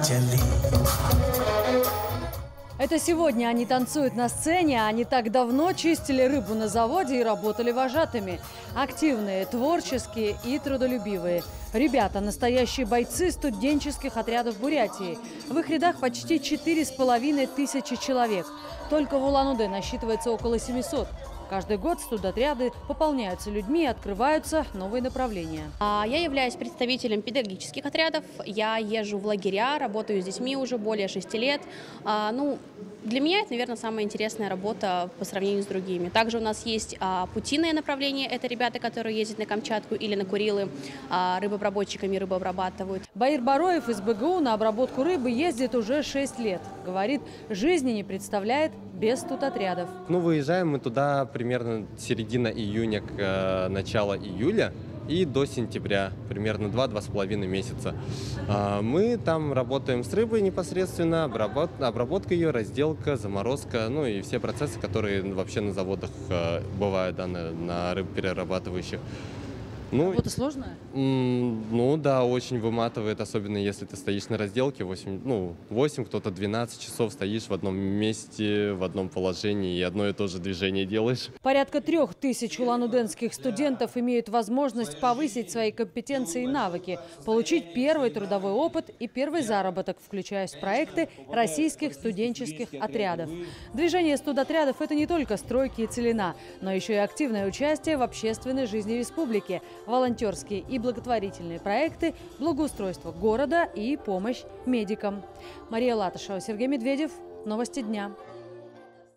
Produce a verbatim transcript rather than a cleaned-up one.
Это сегодня они танцуют на сцене, а они так давно чистили рыбу на заводе и работали вожатыми. Активные, творческие и трудолюбивые. Ребята – настоящие бойцы студенческих отрядов Бурятии. В их рядах почти четыре с половиной тысячи человек. Только в Улан-Удэ насчитывается около семисот. Каждый год студотряды пополняются людьми и открываются новые направления. Я являюсь представителем педагогических отрядов. Я езжу в лагеря, работаю с детьми уже более шести лет. Ну, для меня это, наверное, самая интересная работа по сравнению с другими. Также у нас есть путинное направление. Это ребята, которые ездят на Камчатку или на Курилы, рыбообработчиками рыбу обрабатывают. Баир Бароев из бэ гэ у на обработку рыбы ездит уже шесть лет. Говорит, жизни не представляет без студотрядов. Ну, выезжаем мы туда примерно середина июня к э, начало июля и до сентября, примерно два-два с половиной месяца. Э, мы там работаем с рыбой непосредственно, обработ, обработка ее, разделка, заморозка, ну и все процессы, которые вообще на заводах э, бывают, да, на, на рыбоперерабатывающих. Ну, Работа сложная? Ну да, очень выматывает, особенно если ты стоишь на разделке восемь, ну, восемь, кто-то двенадцать часов стоишь в одном месте, в одном положении и одно и то же движение делаешь. Порядка трех тысяч улан-удэнских студентов имеют возможность повысить свои компетенции и навыки, получить первый трудовой опыт и первый заработок, включаясь в проекты российских студенческих отрядов. Движение студотрядов – это не только стройки и целина, но еще и активное участие в общественной жизни республики, волонтерские и благотворительные проекты, благоустройство города и помощь медикам. Мария Латышева, Сергей Медведев. Новости дня.